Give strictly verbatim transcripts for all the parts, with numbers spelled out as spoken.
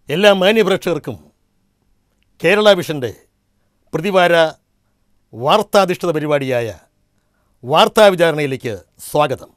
എല്ലാ മാന്യപ്രേക്ഷകർക്കും കേരള വിഷൻ്റെ പ്രതിവാര വാർത്താധിഷ്ഠിത പരിപാടിയായ വാർത്താ വിചാരണയിലേക്ക് സ്വാഗതം.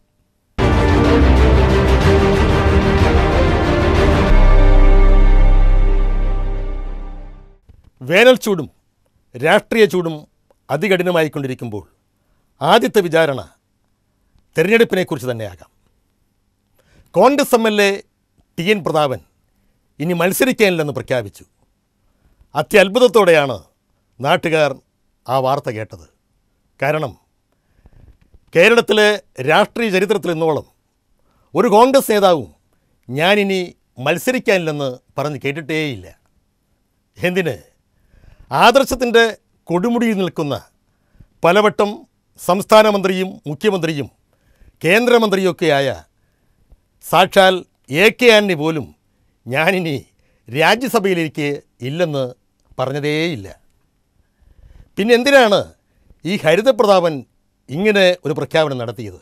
വേനൽ ചൂടും രാഷ്ട്രീയ ചൂടും അതികഠിനമായിക്കൊണ്ടിരിക്കുമ്പോൾ ആദ്യത്തെ വിചാരണ തെരഞ്ഞെടുപ്പിനെക്കുറിച്ച് തന്നെയാകാം. Congress M L A T N Prathapan ഇനി മത്സരിക്കാനില്ലെന്ന് പ്രഖ്യാപിച്ചു. അത്യത്ഭുതത്തോടെയാണ് നാട്ടുകാർ ആ വാർത്ത കേട്ടത്. കാരണം കേരളത്തിലെ രാഷ്ട്രീയ ചരിത്രത്തിൽ ഇന്നോളം ഒരു കോൺഗ്രസ് നേതാവും ഞാനിനി മത്സരിക്കാനില്ലെന്ന് പറഞ്ഞ് കേട്ടിട്ടേയില്ല. എന്തിന്? ആദർശത്തിൻ്റെ കൊടുമുടിയിൽ നിൽക്കുന്ന പലവട്ടം സംസ്ഥാന മന്ത്രിയും മുഖ്യമന്ത്രിയും കേന്ദ്രമന്ത്രിയൊക്കെയായ സാക്ഷാൽ എ കെ ആന്റണി പോലും ഞാനിനി രാജ്യസഭയിലേക്ക് ഇല്ലെന്ന് പറഞ്ഞതേയില്ല. പിന്നെ എന്തിനാണ് ഈ ഹരിതപ്രതാപൻ ഇങ്ങനെ ഒരു പ്രഖ്യാപനം നടത്തിയത്?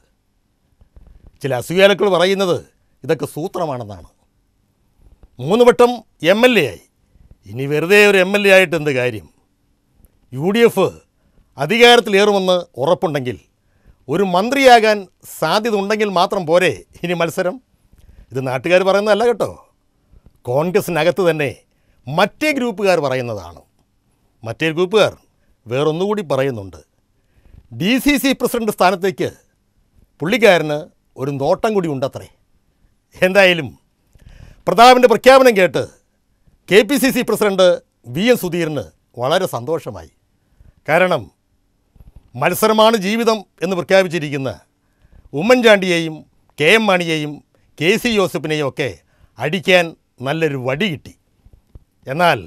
ചില അസൂയാലുക്കൾ പറയുന്നത് ഇതൊക്കെ സൂത്രമാണെന്നാണ്. മൂന്ന് വട്ടം എം എൽ എ ആയി, ഇനി വെറുതെ ഒരു എം എൽ എ ആയിട്ട് എന്ത് കാര്യം? യു ഡി എഫ് അധികാരത്തിലേറുമെന്ന് ഉറപ്പുണ്ടെങ്കിൽ ഒരു മന്ത്രിയാകാൻ സാധ്യത ഉണ്ടെങ്കിൽ മാത്രം പോരെ ഇനി മത്സരം? ഇത് നാട്ടുകാർ പറയുന്നതല്ല കേട്ടോ, കോൺഗ്രസിനകത്ത് തന്നെ മറ്റേ ഗ്രൂപ്പുകാർ പറയുന്നതാണ്. മറ്റേ ഗ്രൂപ്പുകാർ വേറൊന്നുകൂടി പറയുന്നുണ്ട്. ഡി സി സി പ്രസിഡൻറ്റ് സ്ഥാനത്തേക്ക് പുള്ളിക്കാരന് ഒരു നോട്ടം കൂടി ഉണ്ടത്രേ. എന്തായാലും പ്രതാപൻ്റെ പ്രഖ്യാപനം കേട്ട് K P C C president V N സുധീറിന് വളരെ സന്തോഷമായി. കാരണം മത്സരമാണ് ജീവിതം എന്ന് പ്രഖ്യാപിച്ചിരിക്കുന്ന ഉമ്മൻചാണ്ടിയെയും കെ എം മാണിയെയും കെ സി ജോസഫിനെയും ഒക്കെ അടിക്കാൻ നല്ലൊരു വടി കിട്ടി. എന്നാൽ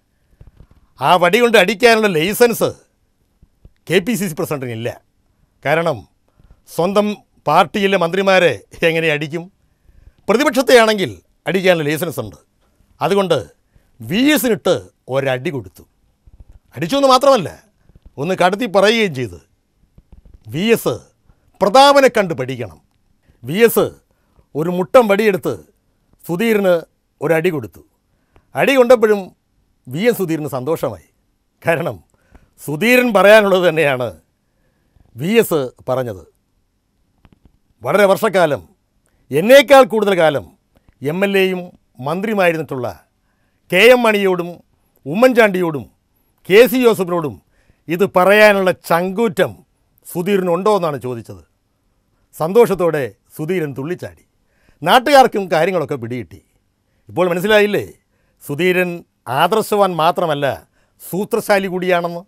ആ വടി കൊണ്ട് അടിക്കാനുള്ള licence K P C C പ്രസിഡൻറ്റിനില്ല. കാരണം സ്വന്തം പാർട്ടിയിലെ മന്ത്രിമാരെ എങ്ങനെ അടിക്കും? പ്രതിപക്ഷത്തെയാണെങ്കിൽ അടിക്കാനുള്ള ലൈസൻസ് ഉണ്ട്. അതുകൊണ്ട് വി എസിനിട്ട് ഒരടി കൊടുത്തു. അടിച്ചു എന്ന് മാത്രമല്ല, ഒന്ന് കടത്തി പറയുകയും ചെയ്തു. വി എസ് പ്രതാപനെ കണ്ട് പഠിക്കണം. വി എസ് ഒരു മുട്ടം വടിയെടുത്ത് സുധീറിന് ഒരടി കൊടുത്തു. അടി കൊണ്ടപ്പോഴും വി എൻ സുധീറിന് സന്തോഷമായി. കാരണം സുധീരൻ പറയാനുള്ളത് തന്നെയാണ് വി എസ് പറഞ്ഞത്. വളരെ വർഷക്കാലം, എന്നേക്കാൾ കൂടുതൽ കാലം എം എൽ എയും മന്ത്രിയുമായിരുന്നിട്ടുള്ള കെ എം മണിയോടും ഉമ്മൻചാണ്ടിയോടും കെ സി ജോസഫിനോടും ഇത് പറയാനുള്ള ചങ്കൂറ്റം സുധീരനുണ്ടോ എന്നാണ് ചോദിച്ചത്. സന്തോഷത്തോടെ സുധീരൻ തുള്ളിച്ചാടി. നാട്ടുകാർക്കും കാര്യങ്ങളൊക്കെ പിടികിട്ടി. ഇപ്പോൾ മനസ്സിലായില്ലേ, സുധീരൻ ആദർശവാൻ മാത്രമല്ല സൂത്രശാലി കൂടിയാണെന്ന്.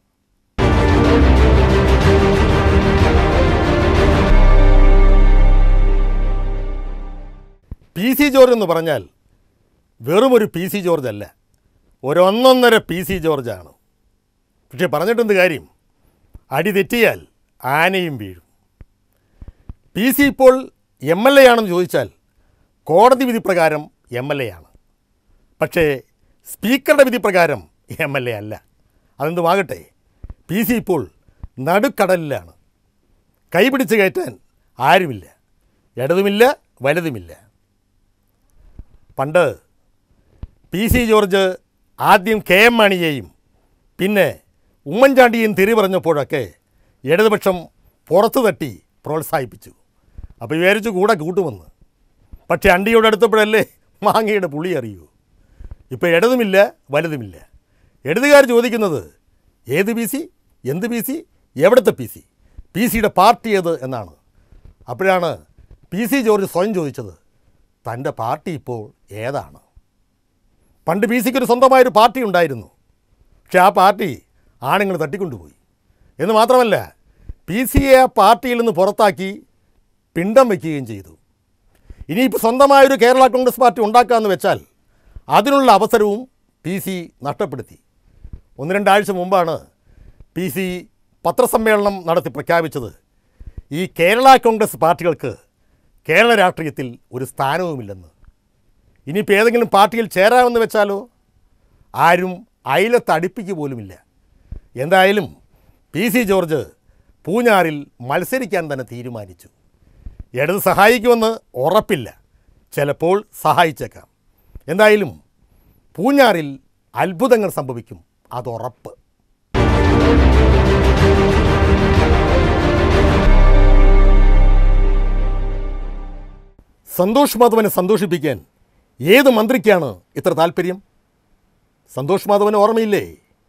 പി സി ജോർജ് എന്ന് പറഞ്ഞാൽ വെറുമൊരു പി സി ജോർജ് അല്ല, ഒരൊന്നൊന്നര പി സി ജോർജാണ്. പക്ഷേ പറഞ്ഞിട്ടെന്ത് കാര്യം? അടി തെറ്റിയാൽ ആനയും വീഴും. പി സി ഇപ്പോൾ എം എൽ എ ആണെന്ന് ചോദിച്ചാൽ കോടതി വിധി പ്രകാരം എം എൽ എ ആണ്. പക്ഷേ സ്പീക്കറുടെ വിധി പ്രകാരം എം എൽ എ അല്ല. അതെന്തുമാകട്ടെ, പി സി ഇപ്പോൾ നടുക്കടലിലാണ്. കൈപിടിച്ച് കയറ്റാൻ ആരുമില്ല, ഇടതുമില്ല വലതുമില്ല. പണ്ട് പി സി ജോർജ് ആദ്യം കെ എം മാണിയെയും പിന്നെ ഉമ്മൻചാണ്ടിയെയും തിരി പറഞ്ഞപ്പോഴൊക്കെ ഇടതുപക്ഷം പുറത്തു തട്ടി പ്രോത്സാഹിപ്പിച്ചു. അപ്പോൾ വിചാരിച്ചു കൂടെ കൂട്ടുമെന്ന്. പക്ഷേ അണ്ടിയോട് അടുത്തപ്പോഴല്ലേ മാങ്ങയുടെ പുളി അറിയൂ. ഇപ്പോൾ ഇടതുമില്ല വലതുമില്ല. ഇടതുകാർ ചോദിക്കുന്നത് ഏത് പി സി, എന്ത് പി സി, എവിടുത്തെ പി സി, പി സിയുടെ പാർട്ടി ഏത് എന്നാണ്. അപ്പോഴാണ് പി സി ജോർജ് സ്വയം ചോദിച്ചത്, തൻ്റെ പാർട്ടി ഇപ്പോൾ ഏതാണ്? പണ്ട് പി സിക്കൊരു സ്വന്തമായൊരു പാർട്ടി ഉണ്ടായിരുന്നു. പക്ഷേ ആ പാർട്ടി ആണുങ്ങൾ തട്ടിക്കൊണ്ടുപോയി. എന്ന് മാത്രമല്ല, പി സിയെ ആ പാർട്ടിയിൽ നിന്ന് പുറത്താക്കി പിണ്ടം വയ്ക്കുകയും ചെയ്തു. ഇനിയിപ്പോൾ സ്വന്തമായൊരു കേരള കോൺഗ്രസ് പാർട്ടി ഉണ്ടാക്കാമെന്ന് വെച്ചാൽ അതിനുള്ള അവസരവും പി സി നഷ്ടപ്പെടുത്തി. ഒന്ന് രണ്ടാഴ്ച മുമ്പാണ് പി സി പത്രസമ്മേളനം നടത്തി പ്രഖ്യാപിച്ചത്, ഈ കേരള കോൺഗ്രസ് പാർട്ടികൾക്ക് കേരള രാഷ്ട്രീയത്തിൽ ഒരു സ്ഥാനവുമില്ലെന്ന്. ഇനിയിപ്പോൾ ഏതെങ്കിലും പാർട്ടിയിൽ ചേരാമെന്ന് വെച്ചാലോ ആരും അയലത്ത് അടുപ്പിക്കുക പോലുമില്ല. എന്തായാലും പി സി ജോർജ് പൂഞ്ഞാറിൽ മത്സരിക്കാൻ തന്നെ തീരുമാനിച്ചു. ഇടത് സഹായിക്കുമെന്ന് ഉറപ്പില്ല, ചിലപ്പോൾ സഹായിച്ചേക്കാം. എന്തായാലും പൂഞ്ഞാറിൽ അത്ഭുതങ്ങൾ സംഭവിക്കും, അതുറപ്പ്. സന്തോഷ് മാധവനെ സന്തോഷിപ്പിക്കാൻ ഏത് മന്ത്രിക്കാണ് ഇത്ര താല്പര്യം? സന്തോഷ് മാധവന് ഓർമ്മയില്ലേ?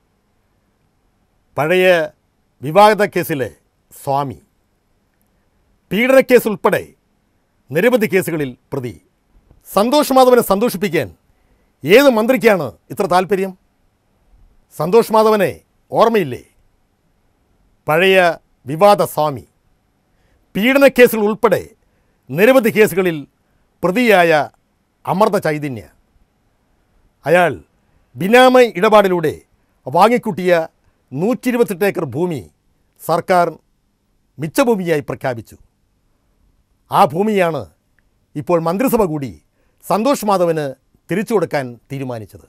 പഴയ വിവാദ കേസിലെ സ്വാമി, പീഡനക്കേസ് ഉൾപ്പെടെ നിരവധി കേസുകളിൽ പ്രതി. സന്തോഷ് മാധവനെ സന്തോഷിപ്പിക്കാൻ ഏത് മന്ത്രിക്കാണ് ഇത്ര താല്പര്യം? സന്തോഷ് മാധവനെ ഓർമ്മയില്ലേ? പഴയ വിവാദ സ്വാമി, പീഡനക്കേസുകൾ ഉൾപ്പെടെ നിരവധി കേസുകളിൽ പ്രതിയായ അമൃത ചൈതന്യ. അയാൾ ബിനാമി ഇടപാടിലൂടെ വാങ്ങിക്കൂട്ടിയ നൂറ്റി ഇരുപത്തെട്ട് ഏക്കർ ഭൂമി സർക്കാർ മിച്ചഭൂമിയായി പ്രഖ്യാപിച്ചു. ആ ഭൂമിയാണ് ഇപ്പോൾ മന്ത്രിസഭ കൂടി സന്തോഷ് മാധവന് തിരിച്ചു കൊടുക്കാൻ തീരുമാനിച്ചത്.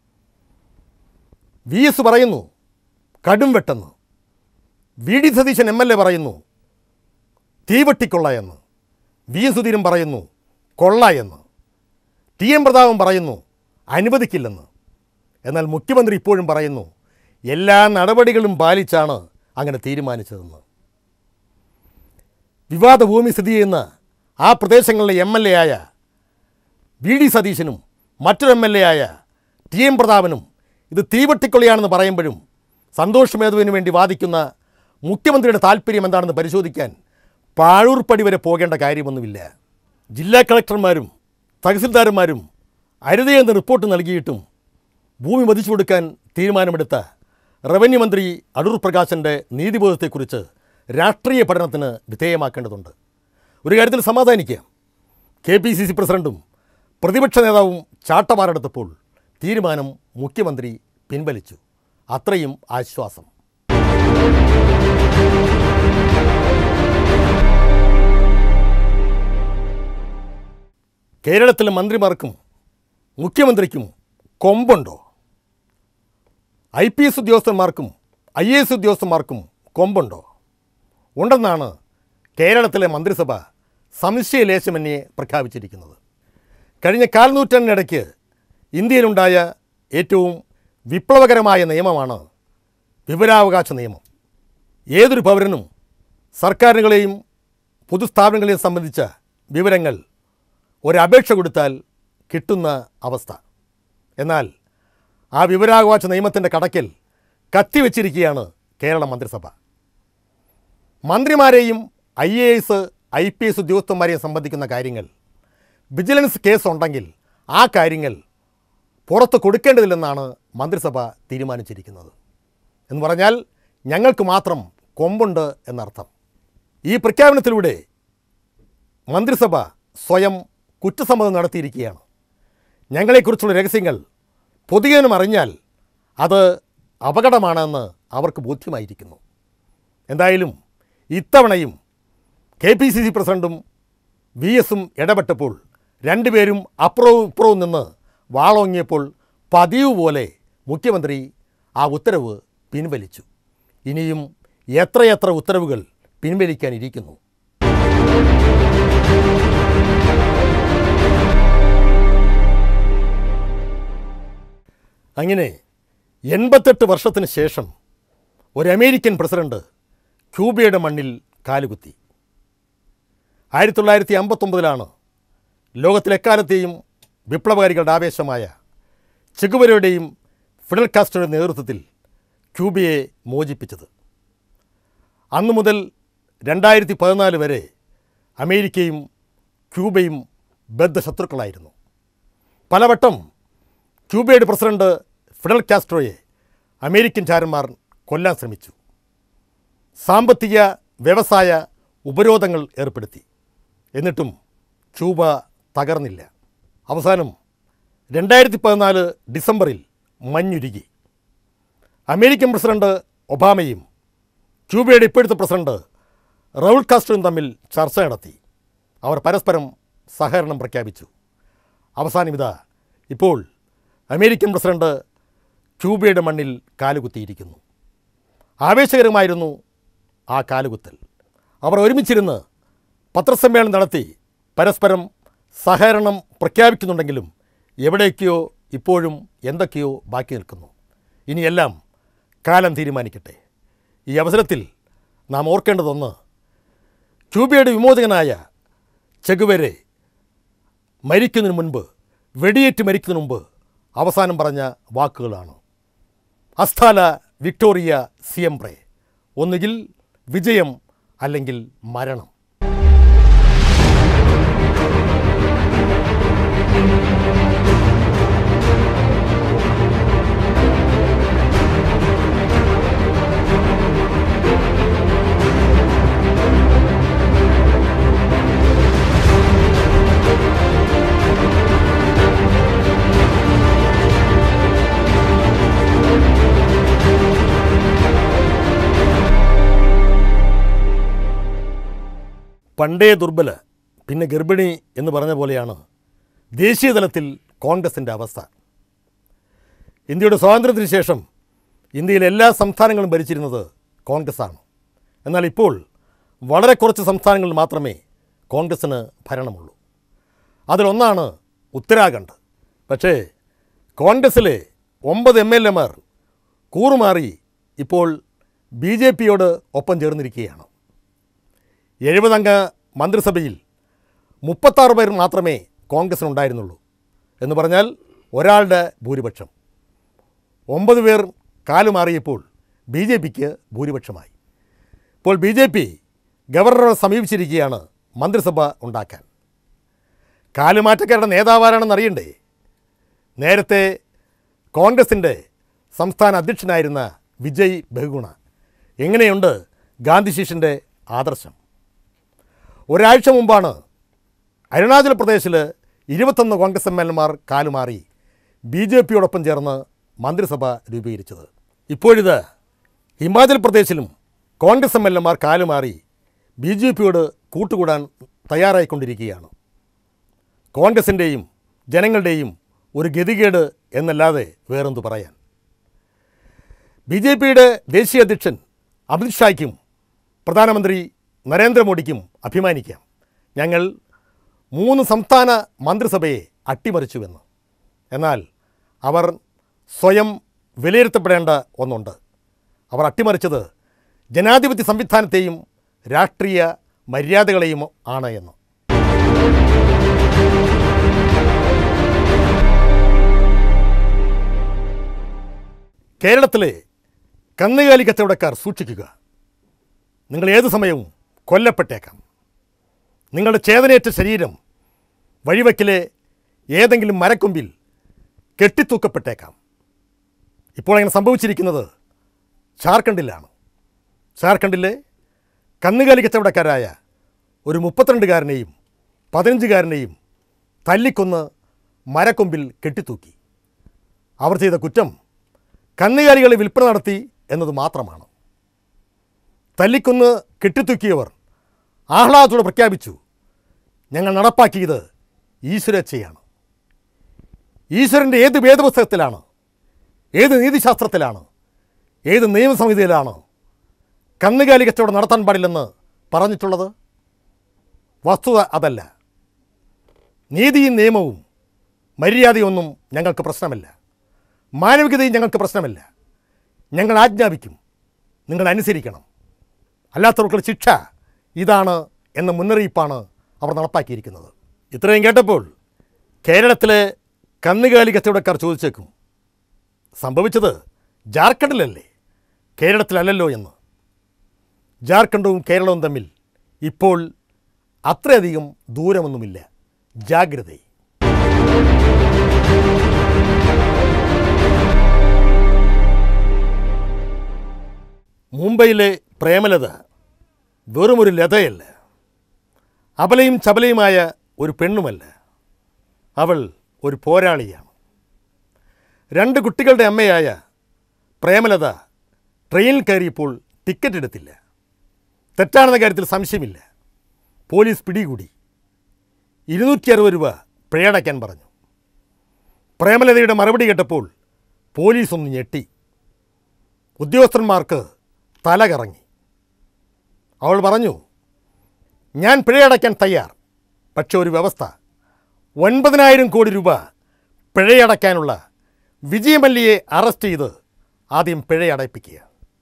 വി എസ് പറയുന്നു കടും വെട്ടെന്ന്, V D Satheesan M L A പറയുന്നു തീവട്ടിക്കൊള്ള എന്ന്, വി എസ് സുധീരൻ പറയുന്നു കൊള്ള എന്ന്, ടി എം പ്രതാപൻ പറയുന്നു അനുവദിക്കില്ലെന്ന്. എന്നാൽ മുഖ്യമന്ത്രി ഇപ്പോഴും പറയുന്നു എല്ലാ നടപടികളും പാലിച്ചാണ് അങ്ങനെ തീരുമാനിച്ചതെന്ന്. വിവാദ ഭൂമി സ്ഥിതി ചെയ്യുന്ന ആ പ്രദേശങ്ങളിലെ എം എൽ എ ആയ വി ഡി സതീശനും മറ്റൊരു എം എൽ എ ആയ ടി എം പ്രതാപനും ഇത് തീവട്ടിക്കൊള്ളിയാണെന്ന് പറയുമ്പോഴും സന്തോഷ് മാധവന് വേണ്ടി വാദിക്കുന്ന മുഖ്യമന്ത്രിയുടെ താല്പര്യം എന്താണെന്ന് പരിശോധിക്കാൻ പാഴൂർപ്പടി വരെ പോകേണ്ട കാര്യമൊന്നുമില്ല. ജില്ലാ കളക്ടർമാരും തഹസിൽദാർമാരും അരുതയെന്ന് റിപ്പോർട്ട് നൽകിയിട്ടും ഭൂമി മതിച്ചു കൊടുക്കാൻ തീരുമാനമെടുത്ത റവന്യൂ മന്ത്രി അടൂർ പ്രകാശിൻ്റെ നീതിബോധത്തെക്കുറിച്ച് രാഷ്ട്രീയ പഠനത്തിന് വിധേയമാക്കേണ്ടതുണ്ട്. ഒരു കാര്യത്തിൽ സമാധാനിക്കുക, കെ പി സി സി പ്രസിഡൻറ്റും പ്രതിപക്ഷ നേതാവും ചാട്ടമാരെടുത്തപ്പോൾ തീരുമാനം മുഖ്യമന്ത്രി പിൻവലിച്ചു. അത്രയും ആശ്വാസം. കേരളത്തിലെ മന്ത്രിമാർക്കും മുഖ്യമന്ത്രിക്കും കൊമ്പുണ്ടോ? ഐ പി എസ് ഉദ്യോഗസ്ഥന്മാർക്കും ഐ എ എസ് ഉദ്യോഗസ്ഥന്മാർക്കും കൊമ്പുണ്ടോ? ഉണ്ടെന്നാണ് കേരളത്തിലെ മന്ത്രിസഭ സംശയലേശമന്യേ പ്രഖ്യാപിച്ചിരിക്കുന്നത്. കഴിഞ്ഞ കാൽനൂറ്റാണ്ടിനിടയ്ക്ക് ഇന്ത്യയിലുണ്ടായ ഏറ്റവും വിപ്ലവകരമായ നിയമമാണ് വിവരാവകാശ നിയമം. ഏതൊരു പൗരനും സർക്കാരുകളെയും പൊതുസ്ഥാപനങ്ങളെയും സംബന്ധിച്ച വിവരങ്ങൾ ഒരപേക്ഷ കൊടുത്താൽ കിട്ടുന്ന അവസ്ഥ. എന്നാൽ ആ വിവരാവകാശ നിയമത്തിൻ്റെ കടക്കൽ കത്തിവെച്ചിരിക്കുകയാണ് കേരള മന്ത്രിസഭ. മന്ത്രിമാരെയും I A S I P S ഉദ്യോഗസ്ഥന്മാരെയും സംബന്ധിക്കുന്ന കാര്യങ്ങൾ വിജിലൻസ് കേസ് ഉണ്ടെങ്കിൽ ആ കാര്യങ്ങൾ പുറത്ത് കൊടുക്കേണ്ടതില്ലെന്നാണ് മന്ത്രിസഭ തീരുമാനിച്ചിരിക്കുന്നത്. എന്ന് പറഞ്ഞാൽ ഞങ്ങൾക്ക് മാത്രം കൊമ്പുണ്ട് എന്നർത്ഥം. ഈ പ്രഖ്യാപനത്തിലൂടെ മന്ത്രിസഭ സ്വയം കുറ്റസമ്മതം നടത്തിയിരിക്കുകയാണ്. ഞങ്ങളെക്കുറിച്ചുള്ള രഹസ്യങ്ങൾ പൊതുജനം അറിഞ്ഞാൽ അത് അപകടമാണെന്ന് അവർക്ക് ബോധ്യമായിരിക്കുന്നു. എന്തായാലും ഇത്തവണയും കെ പി സി സി പ്രസിഡൻറ്റും വി എസും ഇടപെട്ടപ്പോൾ രണ്ടുപേരും അപ്പുറവും ഇപ്പുറവും നിന്ന് വാളോങ്ങിയപ്പോൾ പതിവ് പോലെ മുഖ്യമന്ത്രി ആ ഉത്തരവ് പിൻവലിച്ചു. ഇനിയും എത്രയെത്ര ഉത്തരവുകൾ പിൻവലിക്കാനിരിക്കുന്നു. അങ്ങനെ എൺപത്തെട്ട് വർഷത്തിന് ശേഷം ഒരു അമേരിക്കൻ പ്രസിഡന്റ് ക്യൂബയുടെ മണ്ണിൽ കാലുകുത്തി. ആയിരത്തി തൊള്ളായിരത്തി അമ്പത്തൊമ്പതിലാണ് ലോകത്തിലെക്കാലത്തെയും വിപ്ലവകാരികളുടെ ആവേശമായ ചെഗുവേരയുടെയും ഫിഡൽ കാസ്ട്രോയുടെ നേതൃത്വത്തിൽ ക്യൂബയെ മോചിപ്പിച്ചത്. അന്നു മുതൽ രണ്ടായിരത്തി പതിനാല് വരെ അമേരിക്കയും ക്യൂബയും ബദ്ധശത്രുക്കളായിരുന്നു. പലവട്ടം ക്യൂബയുടെ പ്രസിഡന്റ് ഫിഡൽ കാസ്ട്രോയെ അമേരിക്കൻ ചാരന്മാർ കൊല്ലാൻ ശ്രമിച്ചു. സാമ്പത്തിക വ്യവസായ ഉപരോധങ്ങൾ ഏർപ്പെടുത്തി. എന്നിട്ടും ക്യൂബ തകർന്നില്ല. അവസാനം രണ്ടായിരത്തി പതിനാല് ഡിസംബറിൽ മഞ്ഞുരുകി. അമേരിക്കൻ പ്രസിഡന്റ് ഒബാമയും ക്യൂബയുടെ ഇപ്പോഴത്തെ പ്രസിഡന്റ് റൗൾ കാസ്ട്രോയും തമ്മിൽ ചർച്ച നടത്തി. അവർ പരസ്പരം സഹകരണം പ്രഖ്യാപിച്ചു. അവസാനം ഇതാ ഇപ്പോൾ അമേരിക്കൻ പ്രസിഡന്റ് ക്യൂബയുടെ മണ്ണിൽ കാലുകുത്തിയിരിക്കുന്നു. ആവേശകരമായിരുന്നു ആ കാലുകുത്തൽ. അവർ ഒരുമിച്ചിരുന്ന് പത്രസമ്മേളനം നടത്തി പരസ്പരം സഹകരണം പ്രഖ്യാപിക്കുന്നുണ്ടെങ്കിലും എവിടേക്കോ ഇപ്പോഴും എന്തൊക്കെയോ ബാക്കി നിൽക്കുന്നു. ഇനിയെല്ലാം കാലം തീരുമാനിക്കട്ടെ. ഈ അവസരത്തിൽ നാം ഓർക്കേണ്ടതൊന്ന്, ക്യൂബയുടെ വിമോചകനായ ചെഗുവേര മരിക്കുന്നതിന് മുൻപ്, വെടിയേറ്റ് മരിക്കുന്നതിന് മുമ്പ് അവസാനം പറഞ്ഞ വാക്കുകളാണ്. അസ്താല വിക്ടോറിയ സിയംപ്രെ. ഒന്നുകിൽ വിജയം അല്ലെങ്കിൽ മരണം. പണ്ടേ ദുർബല പിന്നെ ഗർഭിണി എന്ന് പറഞ്ഞ പോലെയാണ് ദേശീയ തലത്തിൽ കോൺഗ്രസിൻ്റെ അവസ്ഥ. ഇന്ത്യയുടെ സ്വാതന്ത്ര്യത്തിന് ശേഷം ഇന്ത്യയിലെ എല്ലാ സംസ്ഥാനങ്ങളും ഭരിച്ചിരുന്നത് കോൺഗ്രസ്സാണ്. എന്നാൽ ഇപ്പോൾ വളരെ കുറച്ച് സംസ്ഥാനങ്ങളിൽ മാത്രമേ കോൺഗ്രസ്സിന് ഭരണമുള്ളൂ. അതിലൊന്നാണ് ഉത്തരാഖണ്ഡ്. പക്ഷേ കോൺഗ്രസ്സിലെ ഒമ്പത് എം എൽ എമാർ കൂറുമാറി ഇപ്പോൾ ബി ജെ പിയോട് ഒപ്പം ചേർന്നിരിക്കുകയാണ്. എഴുപതംഗ മന്ത്രിസഭയിൽ മുപ്പത്താറ് പേർ മാത്രമേ കോൺഗ്രസ്സിനുണ്ടായിരുന്നുള്ളൂ. എന്ന് പറഞ്ഞാൽ ഒരാളുടെ ഭൂരിപക്ഷം. ഒമ്പത് പേർ കാലുമാറിയപ്പോൾ ബി ജെ പിക്ക് ഭൂരിപക്ഷമായി. ഇപ്പോൾ ബി ജെ പി ഗവർണറെ സമീപിച്ചിരിക്കുകയാണ് മന്ത്രിസഭ ഉണ്ടാക്കാൻ. കാലുമാറ്റക്കാരുടെ നേതാവാരാണെന്ന് അറിയണ്ടേ? നേരത്തെ കോൺഗ്രസിൻ്റെ സംസ്ഥാന അധ്യക്ഷനായിരുന്ന വിജയ് ബഹുഗുണ. എങ്ങനെയുണ്ട് ഗാന്ധി ശിഷ്യൻ്റെ ആദർശം? ഒരാഴ്ച മുമ്പാണ് അരുണാചൽ പ്രദേശിൽ ഇരുപത്തൊന്ന് കോൺഗ്രസ് എം എൽ എമാർ കാലുമാറി ബി ജെ പിയോടൊപ്പം ചേർന്ന് മന്ത്രിസഭ രൂപീകരിച്ചത്. ഇപ്പോഴിത് ഹിമാചൽ പ്രദേശിലും കോൺഗ്രസ് എം എൽ എമാർ കാലുമാറി ബി ജെ പിയോട് കൂട്ടുകൂടാൻ തയ്യാറായിക്കൊണ്ടിരിക്കുകയാണ്. കോൺഗ്രസിൻ്റെയും ജനങ്ങളുടെയും ഒരു ഗതികേട് എന്നല്ലാതെ വേറെന്തു പറയാൻ. ബി ജെ പിയുടെ ദേശീയ അധ്യക്ഷൻ അമിത്ഷായ്ക്കും പ്രധാനമന്ത്രി നരേന്ദ്രമോദിക്കും അഭിമാനിക്കാം, ഞങ്ങൾ മൂന്ന് സംസ്ഥാന മന്ത്രിസഭയെ അട്ടിമറിച്ചുവെന്ന്. എന്നാൽ അവർ സ്വയം വിലയിരുത്തപ്പെടേണ്ട ഒന്നുണ്ട്. അവർ അട്ടിമറിച്ചത് ജനാധിപത്യ സംവിധാനത്തെയും രാഷ്ട്രീയ മര്യാദകളെയും ആണ് എന്ന്. കേരളത്തിലെ കന്നുകാലി കച്ചവടക്കാർ സൂക്ഷിക്കുക. നിങ്ങൾ ഏതു സമയവും കൊല്ലപ്പെട്ടേക്കാം. നിങ്ങളുടെ ചേതനയേറ്റ ശരീരം വഴിവെക്കിലെ ഏതെങ്കിലും മരക്കൊമ്പിൽ കെട്ടിത്തൂക്കപ്പെട്ടേക്കാം. ഇപ്പോൾ അങ്ങനെ സംഭവിച്ചിരിക്കുന്നത് ജാർഖണ്ഡിലാണ്. ജാർഖണ്ഡിലെ കന്നുകാലി കച്ചവടക്കാരായ ഒരു മുപ്പത്തിരണ്ടുകാരനെയും പതിനഞ്ചുകാരനെയും തല്ലിക്കൊന്ന് മരക്കൊമ്പിൽ കെട്ടിത്തൂക്കി. അവർ ചെയ്ത കുറ്റം കന്നുകാലികളെ വിൽപ്പന നടത്തി എന്നത് മാത്രമാണ്. തല്ലിക്കൊന്ന് കെട്ടിത്തൂക്കിയവർ ആഹ്ലാദത്തോടെ പ്രഖ്യാപിച്ചു, ഞങ്ങൾ നടപ്പാക്കിയത് ഈശ്വരേച്ഛയാണ്. ഈശ്വരൻ്റെ ഏത് വേദപുസ്തകത്തിലാണ്, ഏത് നീതിശാസ്ത്രത്തിലാണ്, ഏത് നിയമസംഹിതയിലാണ് കന്നുകാലി കച്ചവടം നടത്താൻ പാടില്ലെന്ന് പറഞ്ഞിട്ടുള്ളത്? വസ്തുത അതല്ല. നീതിയും നിയമവും മര്യാദയൊന്നും ഞങ്ങൾക്ക് പ്രശ്നമല്ല. മാനവികതയും ഞങ്ങൾക്ക് പ്രശ്നമല്ല. ഞങ്ങൾ ആജ്ഞാപിക്കും, നിങ്ങൾ അനുസരിക്കണം. അല്ലാത്തവർക്കുള്ള ശിക്ഷ ഇതാണ് എന്ന മുന്നറിയിപ്പാണ് അവർ നടപ്പാക്കിയിരിക്കുന്നത്. ഇത്രയും കേട്ടപ്പോൾ കേരളത്തിലെ കന്നുകാലി കച്ചവടക്കാർ ചോദിച്ചേക്കും, സംഭവിച്ചത് ജാർഖണ്ഡിലല്ലേ, കേരളത്തിലല്ലല്ലോ എന്ന്. ജാർഖണ്ഡും കേരളവും തമ്മിൽ ഇപ്പോൾ അത്രയധികം ദൂരമൊന്നുമില്ല. ജാഗ്രത. മുംബൈയിലെ പ്രേമലത വെറുമൊരു ലതയല്ല, അബലയും ചബലയുമായ ഒരു പെണ്ണുമല്ല. അവൾ ഒരു പോരാളിയാണ്. രണ്ട് കുട്ടികളുടെ അമ്മയായ പ്രേമലത ട്രെയിനിൽ കയറിയപ്പോൾ ടിക്കറ്റ് എടുത്തില്ല. തെറ്റാണെന്ന കാര്യത്തിൽ സംശയമില്ല. പോലീസ് പിടികൂടി. ഇരുന്നൂറ്റി അറുപത് രൂപ പിഴയടയ്ക്കാൻ പറഞ്ഞു. പ്രേമലതയുടെ മറുപടി കേട്ടപ്പോൾ പോലീസ് ഒന്ന് ഞെട്ടി. ഉദ്യോഗസ്ഥന്മാർക്ക് തല കറങ്ങി. അവൾ പറഞ്ഞു, ഞാൻ പിഴയടയ്ക്കാൻ തയ്യാർ, പക്ഷെ ഒരു വ്യവസ്ഥ, ഒൻപതിനായിരം കോടി രൂപ പിഴയടയ്ക്കാനുള്ള വിജയമല്യയെ അറസ്റ്റ് ചെയ്ത് ആദ്യം പിഴയടയ്പ്പിക്കുക.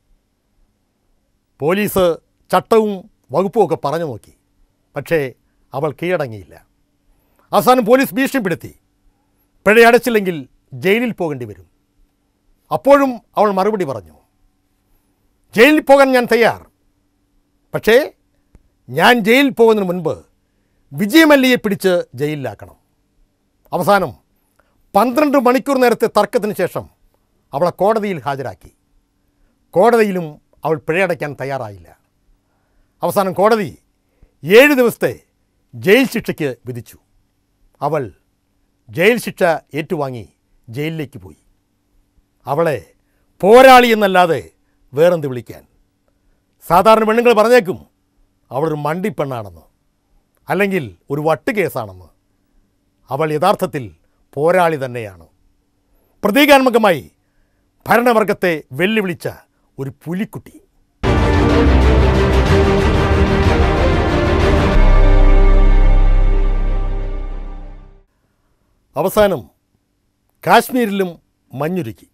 പോലീസ് ചട്ടവും വകുപ്പും ഒക്കെ പറഞ്ഞു നോക്കി, പക്ഷേ അവൾ കീഴടങ്ങിയില്ല. അവസാനം പോലീസ് ഭീഷണിപ്പെടുത്തി, പിഴയടച്ചില്ലെങ്കിൽ ജയിലിൽ പോകേണ്ടി വരും. അപ്പോഴും അവൾ മറുപടി പറഞ്ഞു, ജയിലിൽ പോകാൻ ഞാൻ തയ്യാർ, പക്ഷേ ഞാൻ ജയിലിൽ പോകുന്നതിന് മുൻപ് വിജയമല്യയെ പിടിച്ച് ജയിലിലാക്കണം. അവസാനം പന്ത്രണ്ട് മണിക്കൂർ നേരത്തെ തർക്കത്തിന് ശേഷം അവളെ കോടതിയിൽ ഹാജരാക്കി. കോടതിയിലും അവൾ പിഴയടയ്ക്കാൻ തയ്യാറായില്ല. അവസാനം കോടതി ഏഴ് ദിവസത്തെ ജയിൽ ശിക്ഷയ്ക്ക് വിധിച്ചു. അവൾ ജയിൽ ശിക്ഷ ഏറ്റുവാങ്ങി ജയിലിലേക്ക് പോയി. അവളെ പോരാളി എന്നല്ലാതെ വേറെന്ത് വിളിക്കാൻ? സാധാരണ പെണ്ണുങ്ങൾ പറഞ്ഞേക്കും അവളൊരു മണ്ടിപ്പെണ്ണാണെന്ന്, അല്ലെങ്കിൽ ഒരു വട്ട് കേസാണെന്ന്. അവൾ യഥാർത്ഥത്തിൽ പോരാളി തന്നെയാണ്. പ്രതീകാത്മകമായി ഭരണവർഗത്തെ വെല്ലുവിളിച്ച ഒരു പുലിക്കുട്ടി. അവസാനം കാശ്മീരിലും മഞ്ഞുരുക്കി.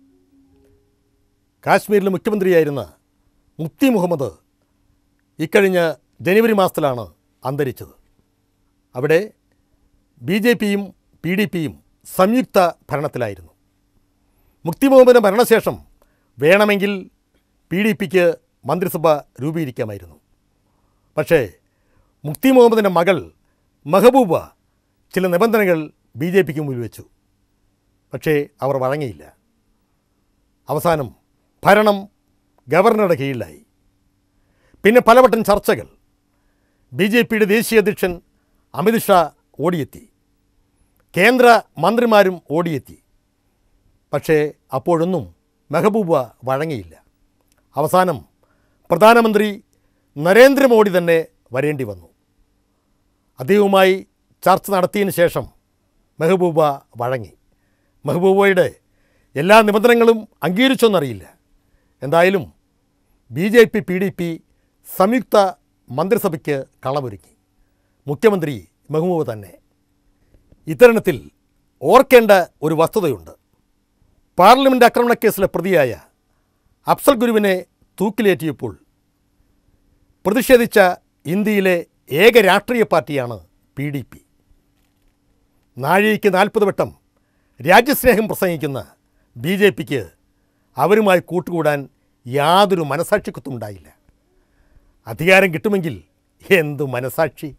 കാശ്മീരിലെ മുഖ്യമന്ത്രിയായിരുന്ന മുഫ്തി മുഹമ്മദ് ഇക്കഴിഞ്ഞ ജനുവരി മാസത്തിലാണ് അന്തരിച്ചത്. അവിടെ ബി ജെ പിയും പി ഡി പിയും സംയുക്ത ഭരണത്തിലായിരുന്നു. മുഫ്തി മുഹമ്മദിൻ്റെ മരണശേഷം വേണമെങ്കിൽ പി ഡി പിക്ക് മന്ത്രിസഭ രൂപീകരിക്കാമായിരുന്നു. പക്ഷേ മുഫ്തി മുഹമ്മദിൻ്റെ മകൾ മെഹബൂബ ചില നിബന്ധനകൾ ബി ജെ പിക്ക് മുന്നിൽ വെച്ചു. പക്ഷേ അവർ വഴങ്ങിയില്ല. അവസാനം ഭരണം ഗവർണറുടെ കീഴിലായി. പിന്നെ പലവട്ടം ചർച്ചകൾ. ബി ജെ പിയുടെ ദേശീയ അധ്യക്ഷൻ അമിത് ഷാ ഓടിയെത്തി, കേന്ദ്ര മന്ത്രിമാരും ഓടിയെത്തി. പക്ഷേ അപ്പോഴൊന്നും മെഹബൂബ വഴങ്ങിയില്ല. അവസാനം പ്രധാനമന്ത്രി നരേന്ദ്രമോദി തന്നെ വരേണ്ടി വന്നു. അദ്ദേഹവുമായി ചർച്ച നടത്തിയതിന് ശേഷം മെഹബൂബ വഴങ്ങി. മെഹബൂബയുടെ എല്ലാ നിബന്ധനകളും അംഗീകരിച്ചോന്നറിയില്ല. എന്തായാലും B J P P D P സംയുക്ത മന്ത്രിസഭയ്ക്ക് കളമൊരുക്കി. മുഖ്യമന്ത്രി മെഹബൂബ തന്നെ. ഇത്തരണത്തിൽ ഓർക്കേണ്ട ഒരു വസ്തുതയുണ്ട്. പാർലമെൻറ്റ് ആക്രമണക്കേസിലെ പ്രതിയായ അഫ്സൽ ഗുരുവിനെ തൂക്കിലേറ്റിയപ്പോൾ പ്രതിഷേധിച്ച ഇന്ത്യയിലെ ഏക രാഷ്ട്രീയ പാർട്ടിയാണ് പി ഡി പി. നാഴികയ്ക്ക് നാൽപ്പത് വട്ടം രാജ്യസ്നേഹം പ്രസംഗിക്കുന്ന ബി ജെ പിക്ക് അവരുമായി കൂട്ടുകൂടാൻ യാതൊരു മനസാക്ഷിക്കുത്തും ഉണ്ടായില്ല. അധികാരം കിട്ടുമെങ്കിൽ എന്തു മനസാക്ഷി?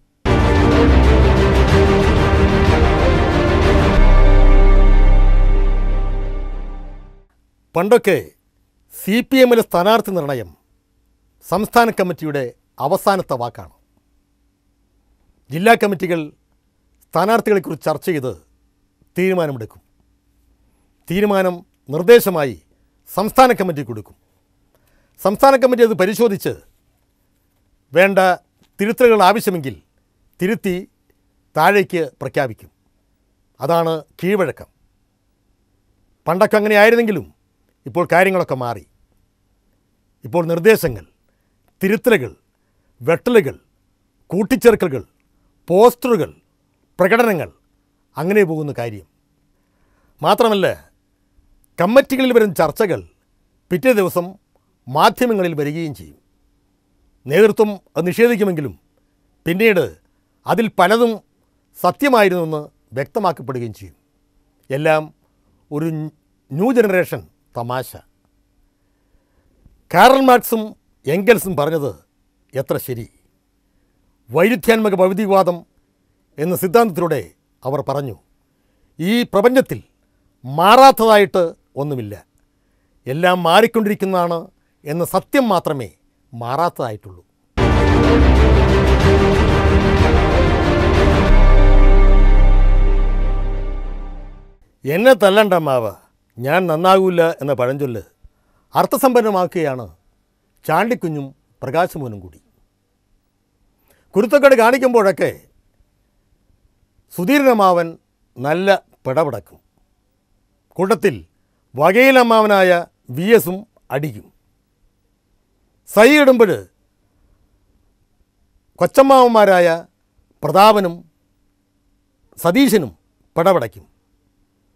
പണ്ടൊക്കെ സി പി എമ്മിലെ സ്ഥാനാർത്ഥി നിർണയം സംസ്ഥാന കമ്മിറ്റിയുടെ അവസാനത്തെ വാക്കാണ്. ജില്ലാ കമ്മിറ്റികൾ സ്ഥാനാർത്ഥികളെക്കുറിച്ച് ചർച്ച ചെയ്ത് തീരുമാനമെടുക്കും. തീരുമാനം നിർദ്ദേശമായി സംസ്ഥാന കമ്മിറ്റി കൊടുക്കും. സംസ്ഥാന കമ്മിറ്റി അത് പരിശോധിച്ച് വേണ്ട തിരുത്തലുകൾ ആവശ്യമെങ്കിൽ തിരുത്തി താഴേക്ക് പ്രഖ്യാപിക്കും. അതാണ് കീഴ്വഴക്കം. പണ്ടൊക്കെ അങ്ങനെ ആയിരുന്നെങ്കിലും ഇപ്പോൾ കാര്യങ്ങളൊക്കെ മാറി. ഇപ്പോൾ നിർദ്ദേശങ്ങൾ, തിരുത്തലുകൾ, വെട്ടലുകൾ, കൂട്ടിച്ചേർക്കലുകൾ, പോസ്റ്ററുകൾ, പ്രകടനങ്ങൾ, അങ്ങനെ പോകുന്ന കാര്യം. മാത്രമല്ല, കമ്മിറ്റികളിൽ വരുന്ന ചർച്ചകൾ പിറ്റേ ദിവസം മാധ്യമങ്ങളിൽ വരികയും ചെയ്യും. നേതൃത്വം അത് നിഷേധിക്കുമെങ്കിലും പിന്നീട് അതിൽ പലതും സത്യമായിരുന്നെന്ന് വ്യക്തമാക്കപ്പെടുകയും ചെയ്യും. എല്ലാം ഒരു ന്യൂ ജനറേഷൻ തമാശ. കാറൽ മാർക്സും എംഗൽസും പറഞ്ഞത് എത്ര ശരി. വൈരുദ്ധ്യാത്മക ഭൗതികവാദം എന്ന സിദ്ധാന്തത്തിലൂടെ അവർ പറഞ്ഞു, ഈ പ്രപഞ്ചത്തിൽ മാറാത്തതായിട്ട് ഒന്നുമില്ല, എല്ലാം മാറിക്കൊണ്ടിരിക്കുന്നതാണ് എന്ന സത്യം മാത്രമേ മാറാത്തതായിട്ടുള്ളൂ. എന്നെ തല്ലണ്ട മാവ്, ഞാൻ നന്നാകൂല എന്ന പഴഞ്ചൊല്ല് അർത്ഥസമ്പന്നമാക്കുകയാണ് ചാണ്ടിക്കുഞ്ഞും പ്രകാശമോനും കൂടി. കുരുത്തക്കേട് കാണിക്കുമ്പോഴൊക്കെ സുധീരനമ്മാവൻ നല്ല പിടപെടക്കും. കൂട്ടത്തിൽ വകയിലമ്മാവനായ വി എസും അടിക്കും. സൈയിടുമ്പോൾ കൊച്ചമ്മാവന്മാരായ പ്രതാപനും സതീശനും പിടപെടയ്ക്കും.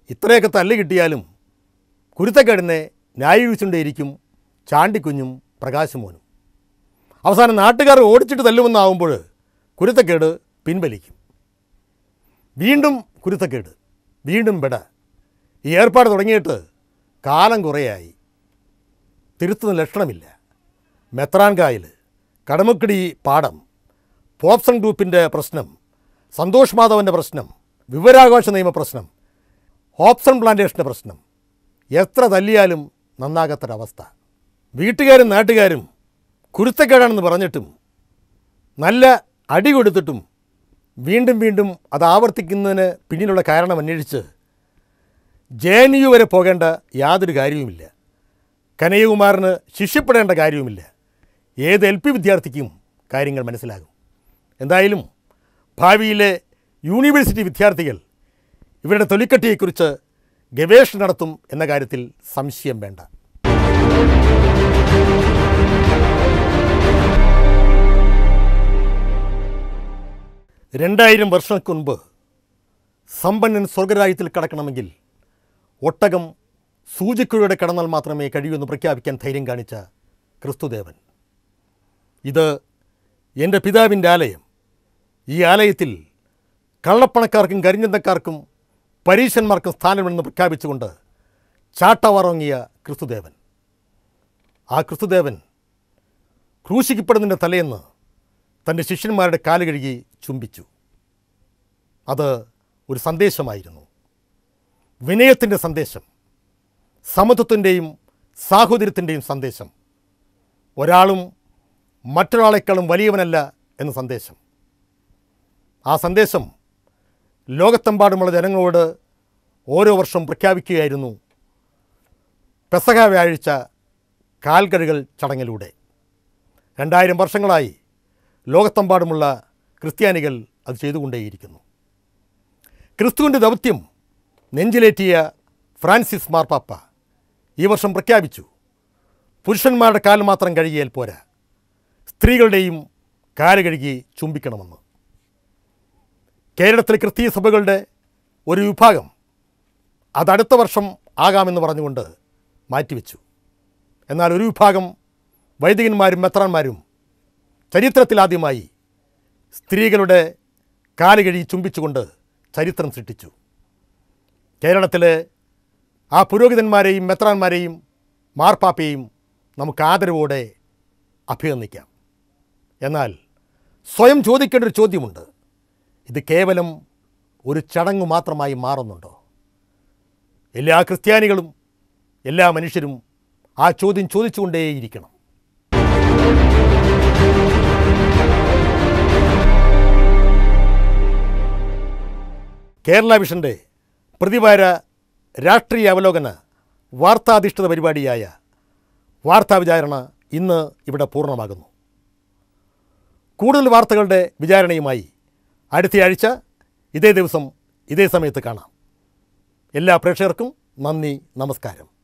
ഇത്രയൊക്കെ തല്ല് കിട്ടിയാലും കുരുത്തക്കേടിനെ ന്യായീകരിച്ചുകൊണ്ടേയിരിക്കും ചാണ്ടിക്കുഞ്ഞും പ്രകാശമോനും. അവസാനം നാട്ടുകാർ ഓടിച്ചിട്ട് തല്ലുമെന്നാവുമ്പോൾ കുരുത്തക്കേട് പിൻവലിക്കും. വീണ്ടും കുരുത്തക്കേട്, വീണ്ടും പെട. ഈ ഏർപ്പാട് തുടങ്ങിയിട്ട് കാലം കുറേയായി. തിരുത്തുന്ന ലക്ഷണമില്ല. മെത്രാൻകായൽ, കടമുക്കടി പാടം, പോപ്സൺ ഗ്രൂപ്പിൻ്റെ പ്രശ്നം, സന്തോഷ് മാധവൻ്റെ പ്രശ്നം, വിവരാവകാശ നിയമ പ്രശ്നം, ഹോപ്സൺ പ്ലാന്റേഷൻ്റെ പ്രശ്നം, എത്ര തല്ലിയാലും നന്നാകാത്തൊരവസ്ഥ. വീട്ടുകാരും നാട്ടുകാരും കുരുത്തക്കേടാണെന്ന് പറഞ്ഞിട്ടും നല്ല അടി കൊടുത്തിട്ടും വീണ്ടും വീണ്ടും അത് ആവർത്തിക്കുന്നതിന് പിന്നിലുള്ള കാരണം അന്വേഷിച്ച് ജെ എൻ യു വരെ പോകേണ്ട യാതൊരു കാര്യവുമില്ല. കനയ്യകുമാറിന് ശിക്ഷിപ്പെടേണ്ട കാര്യവുമില്ല. ഏത് എൽ പി വിദ്യാർത്ഥിക്കും കാര്യങ്ങൾ മനസ്സിലാകും. എന്തായാലും ഭാവിയിലെ യൂണിവേഴ്സിറ്റി വിദ്യാർത്ഥികൾ ഇവരുടെ തൊലിക്കട്ടിയെക്കുറിച്ച് ഗവേഷണം നടത്തും എന്ന കാര്യത്തിൽ സംശയം വേണ്ട. രണ്ടായിരം വർഷങ്ങൾക്ക് മുൻപ് സമ്പന്നൻ സ്വർഗരാജ്യത്തിൽ കടക്കണമെങ്കിൽ ഒട്ടകം സൂചിക്കുഴയുടെ കടന്നാൽ മാത്രമേ കഴിയൂന്ന് പ്രഖ്യാപിക്കാൻ ധൈര്യം കാണിച്ച ക്രിസ്തുദേവൻ. ഇത് എൻ്റെ പിതാവിൻ്റെ ആലയം. ഈ ആലയത്തിൽ കള്ളപ്പണക്കാർക്കും കരിഞ്ചന്തക്കാർക്കും പരീശന്മാർക്കും സ്ഥാനമെന്ന് പ്രഖ്യാപിച്ചുകൊണ്ട് ചാട്ടവാറങ്ങിയ ക്രിസ്തുദേവൻ. ആ ക്രിസ്തുദേവൻ ക്രൂശിക്കപ്പെടുന്നതിൻ്റെ തലേന്ന് തൻ്റെ ശിഷ്യന്മാരുടെ കാല് കഴുകി ചുംബിച്ചു. അത് ഒരു സന്ദേശമായിരുന്നു. വിനയത്തിൻ്റെ സന്ദേശം, സമത്വത്തിൻ്റെയും സാഹോദര്യത്തിൻ്റെയും സന്ദേശം. ഒരാളും മറ്റൊരാളെക്കാളും വലിയവനല്ല എന്ന സന്ദേശം. ആ സന്ദേശം ലോകത്തെമ്പാടുമുള്ള ജനങ്ങളോട് ഓരോ വർഷം പ്രഖ്യാപിക്കുകയായിരുന്നു പെസഹ വ്യാഴാഴ്ച കാൽകഴുകൽ ചടങ്ങിലൂടെ. രണ്ടായിരം വർഷങ്ങളായി ലോകത്തെമ്പാടുമുള്ള ക്രിസ്ത്യാനികൾ അത് ചെയ്തുകൊണ്ടേയിരിക്കുന്നു. ക്രിസ്തുവിൻ്റെ ദൗത്യം നെഞ്ചിലേറ്റിയ ഫ്രാൻസിസ് മാർപ്പാപ്പ ഈ വർഷം പ്രഖ്യാപിച്ചു, പുരുഷന്മാരുടെ കാൽ മാത്രം കഴുകിയാൽ പോരാ, സ്ത്രീകളുടെയും കാല് കഴുകി ചുംബിക്കണമെന്ന്. കേരളത്തിലെ ക്രിസ്തീയ സഭകളുടെ ഒരു വിഭാഗം അതടുത്ത വർഷം ആകാമെന്ന് പറഞ്ഞുകൊണ്ട് മാറ്റിവെച്ചു. എന്നാൽ ഒരു വിഭാഗം വൈദികന്മാരും മെത്രാന്മാരും ചരിത്രത്തിലാദ്യമായി സ്ത്രീകളുടെ കാല് കഴുകി ചുംബിച്ചുകൊണ്ട് ചരിത്രം സൃഷ്ടിച്ചു. കേരളത്തിലെ ആ പുരോഹിതന്മാരെയും മെത്രാന്മാരെയും മാർപ്പാപ്പയെയും നമുക്ക് ആദരവോടെ അഭിനന്ദിക്കാം. എന്നാൽ സ്വയം ചോദിക്കേണ്ട ഒരു ചോദ്യമുണ്ട്. ഇത് കേവലം ഒരു ചടങ്ങ് മാത്രമായി മാറുന്നുണ്ടോ? എല്ലാ ക്രിസ്ത്യാനികളും എല്ലാ മനുഷ്യരും ആ ചോദ്യം ചോദിച്ചുകൊണ്ടേയിരിക്കണം. കേരള വിഷൻ്റെ പ്രതിവാര രാഷ്ട്രീയ അവലോകന വാർത്താധിഷ്ഠിത പരിപാടിയായ വാർത്താ വിചാരണ ഇന്ന് ഇവിടെ പൂർണ്ണമാകുന്നു. കൂടുതൽ വാർത്തകളുടെ വിചാരണയുമായി അടുത്തയാഴ്ച ഇതേ ദിവസം ഇതേ സമയത്ത് കാണാം. എല്ലാ പ്രേക്ഷകർക്കും നന്ദി, നമസ്കാരം.